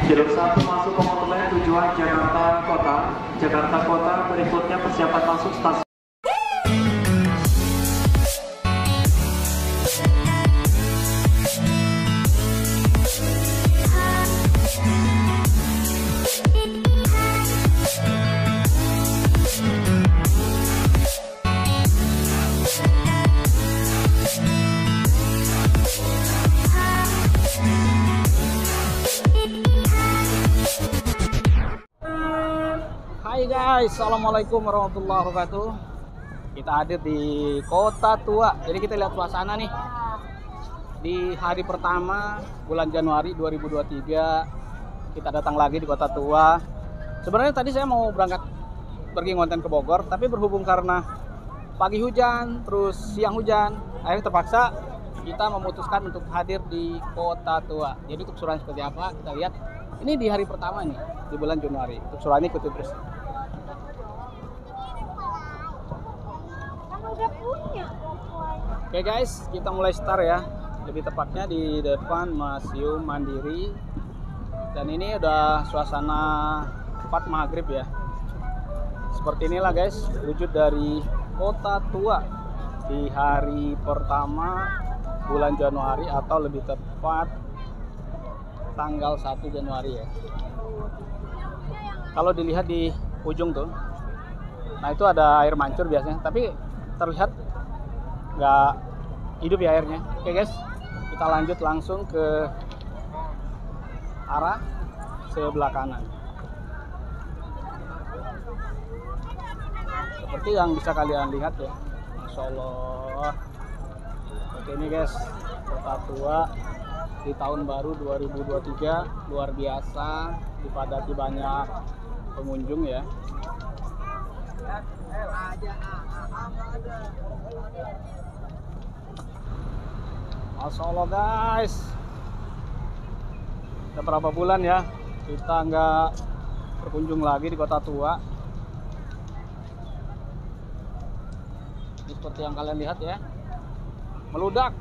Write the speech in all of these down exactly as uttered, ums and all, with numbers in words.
Jalur satu masuk komuter lain tujuan Jakarta Kota. Jakarta Kota, berikutnya persiapan masuk stasiun. Hai guys, assalamualaikum warahmatullahi wabarakatuh. Kita hadir di Kota Tua. Jadi kita lihat suasana nih di hari pertama bulan Januari dua ribu dua puluh tiga. Kita datang lagi di Kota Tua. Sebenarnya tadi saya mau berangkat pergi ngonten ke Bogor, tapi berhubung karena pagi hujan, terus siang hujan, akhirnya terpaksa kita memutuskan untuk hadir di Kota Tua. Jadi untuk keseruan seperti apa kita lihat. Ini di hari pertama nih di bulan Januari. Untuk keseruannya ikuti terus. Oke guys, kita mulai start ya. Lebih tepatnya di depan Museum Mandiri. Dan ini udah suasana tepat maghrib ya. Seperti inilah guys, wujud dari Kota Tua di hari pertama bulan Januari, atau lebih tepat tanggal satu Januari ya. Kalau dilihat di ujung tuh, nah itu ada air mancur biasanya, tapi terlihat nggak hidup ya airnya. Oke guys, kita lanjut langsung ke arah sebelah kanan. Seperti yang bisa kalian lihat ya, Masya Allah. Oke ini guys, Kota Tua di tahun baru dua ribu dua puluh tiga luar biasa, dipadati banyak pengunjung ya. Masya Allah guys, udah berapa bulan ya kita nggak berkunjung lagi di Kota Tua. Ini seperti yang kalian lihat ya, meludak.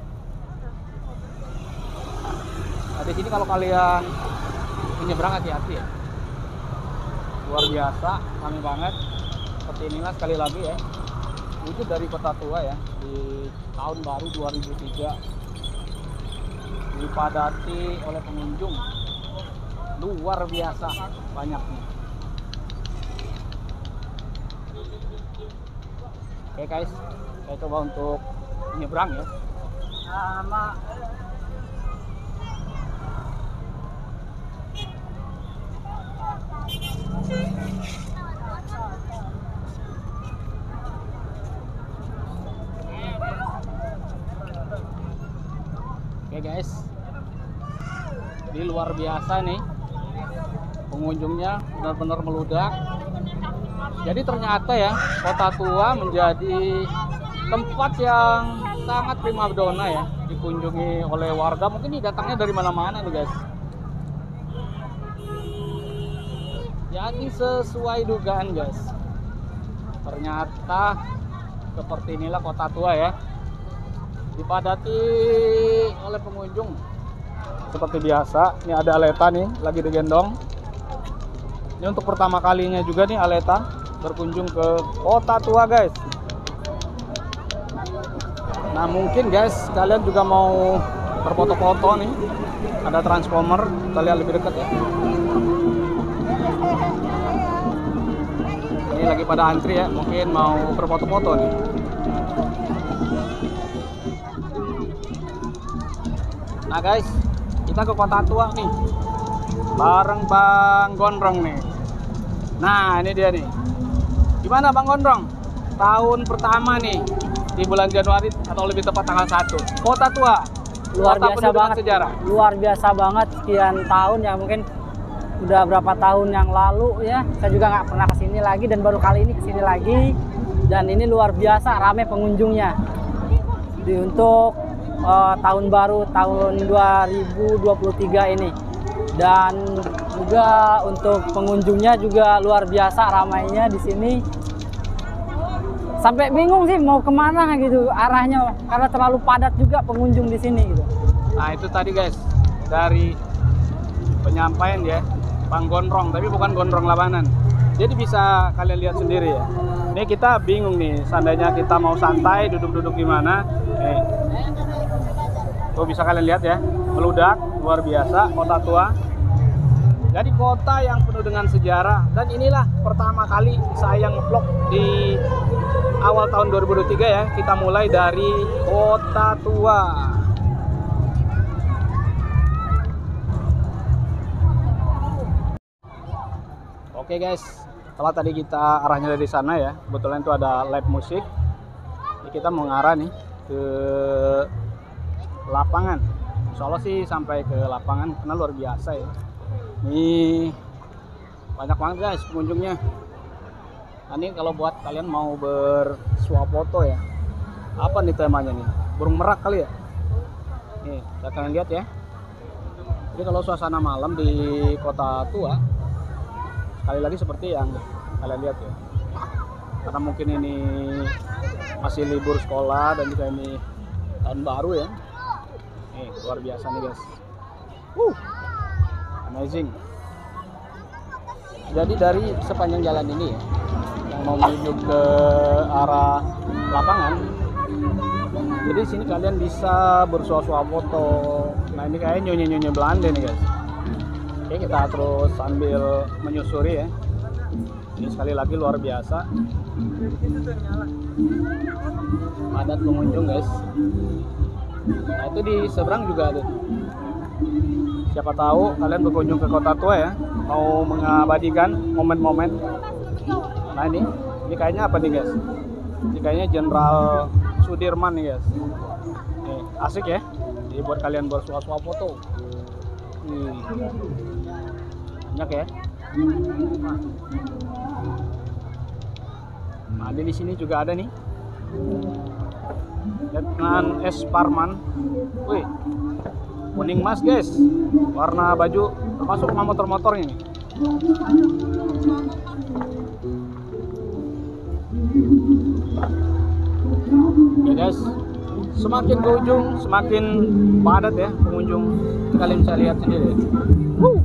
Nah, di sini kalau kalian menyeberang hati-hati ya. Luar biasa, ramai banget. Seperti inilah sekali lagi ya, wujud dari Kota Tua ya di tahun baru dua ribu tiga. Dipadati oleh pengunjung luar biasa banyaknya. Oke guys, saya coba untuk menyeberang ya. Sama Oke guys, ini luar biasa nih, pengunjungnya benar-benar meludak. Jadi ternyata ya, Kota Tua menjadi tempat yang sangat primadona ya, dikunjungi oleh warga. Mungkin ini datangnya dari mana-mana nih guys. Jadi sesuai dugaan guys, ternyata seperti inilah Kota Tua ya, dipadati oleh pengunjung. Seperti biasa, ini ada Aleta nih lagi digendong. Ini untuk pertama kalinya juga nih Aleta berkunjung ke Kota Tua guys. Nah mungkin guys kalian juga mau berfoto-foto nih, ada transformer, kita lihat lebih dekat ya. Ini lagi pada antri ya, mungkin mau berfoto-foto nih. Nah guys, kita ke Kota Tua nih bareng Bang Gondrong nih. Nah ini dia nih, gimana Bang Gondrong tahun pertama nih di bulan Januari, atau lebih tepat tanggal satu, Kota Tua? Luar Kota biasa banget, sejarah. Luar biasa banget, sekian tahun ya, mungkin udah berapa tahun yang lalu ya, saya juga nggak pernah kesini lagi dan baru kali ini kesini lagi. Dan ini luar biasa ramai pengunjungnya di untuk uh, tahun baru tahun dua ribu dua puluh tiga ini. Dan juga untuk pengunjungnya juga luar biasa ramainya di sini. Sampai bingung sih mau kemana gitu arahnya, karena terlalu padat juga pengunjung di sini gitu. Nah itu tadi guys, dari penyampaian ya, Bang Gondrong, tapi bukan Gondrong Labanan. Jadi bisa kalian lihat sendiri ya. Ini kita bingung nih, seandainya kita mau santai, duduk-duduk di mana. Nih. Tuh bisa kalian lihat ya, meludak, luar biasa, kota tua. Jadi kota yang penuh dengan sejarah. Dan inilah pertama kali saya nge-vlog di awal tahun dua ribu dua puluh tiga ya. Kita mulai dari kota tua. Oke guys, setelah tadi kita arahnya dari sana ya, kebetulan itu ada live musik. Jadi kita mau ngarah nih ke lapangan. Insya Allah sih sampai ke lapangan karena luar biasa ya. Ini banyak banget guys pengunjungnya. Nah, ini kalau buat kalian mau bersuap foto ya. Apa nih temanya nih? Burung merak kali ya? Nih, bisa kalian lihat ya. Jadi kalau suasana malam di kota tua, sekali lagi seperti yang kalian lihat ya, karena mungkin ini masih libur sekolah dan juga ini tahun baru ya. Nih luar biasa nih guys, uh, amazing. Jadi dari sepanjang jalan ini ya, yang mau menuju ke arah lapangan, jadi di sini kalian bisa bersuah-suah foto. Nah ini kayak nyonya-nyonya Belanda nih guys. Oke, kita terus sambil menyusuri ya. Ini sekali lagi luar biasa. Padat pengunjung guys. Nah itu di seberang juga ada. Siapa tahu kalian berkunjung ke kota tua ya, mau mengabadikan momen-momen. Nah ini, ini kayaknya apa nih guys? Ini kayaknya Jenderal Sudirman nih guys. Nih, asik ya. Jadi buat kalian bersuah-suah foto. Nih. Banyak ya. Nah, di sini juga ada nih. Letnan S. Parman. Wih. Kuning emas, guys. Warna baju termasuk sama motor-motornya nih. Oke, guys. Semakin ke ujung, semakin padat ya pengunjung. Kalian bisa lihat sendiri. Woo.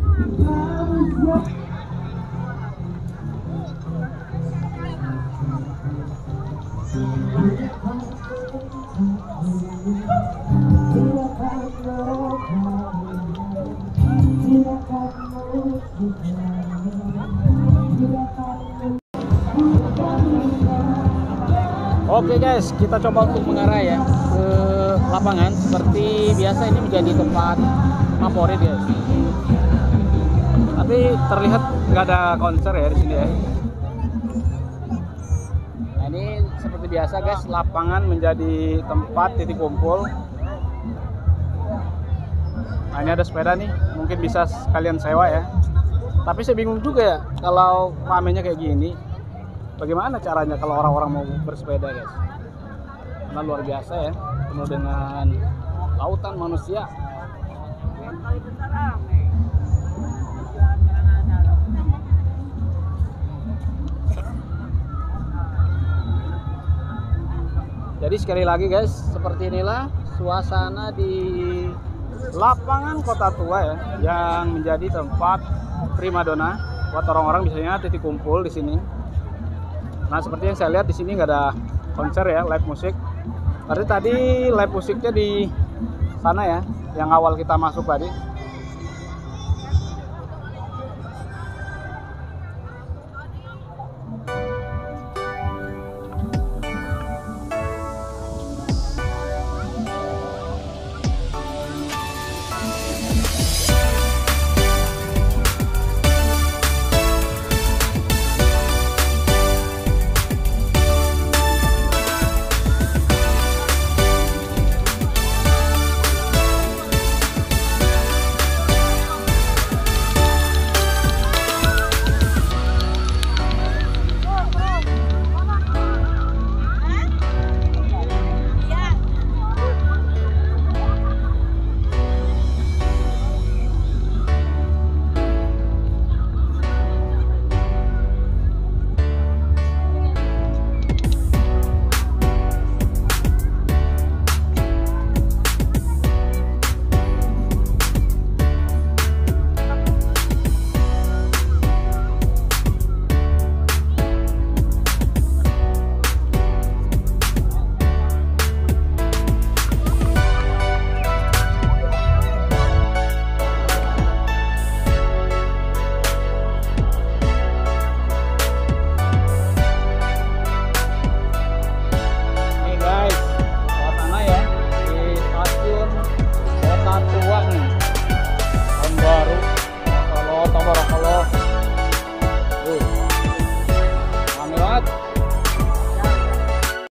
Oke guys, kita coba untuk mengarah ya ke lapangan. Seperti biasa ini menjadi tempat favorit guys. Tapi terlihat nggak ada konser ya di sini ya. Nah ini seperti biasa guys, lapangan menjadi tempat titik kumpul. Nah ini ada sepeda nih, mungkin bisa kalian sewa ya. Tapi saya bingung juga ya kalau ramenya kayak gini. Bagaimana caranya kalau orang-orang mau bersepeda guys? Karena luar biasa ya, penuh dengan lautan manusia. Jadi sekali lagi guys, seperti inilah suasana di lapangan kota tua ya, yang menjadi tempat primadona buat orang-orang biasanya titik kumpul di sini. Nah seperti yang saya lihat di sini nggak ada konser ya, live musik. Berarti tadi live musiknya di sana ya, yang awal kita masuk tadi. Kota Tua nih, tahun baru. Kalau tabarakallah.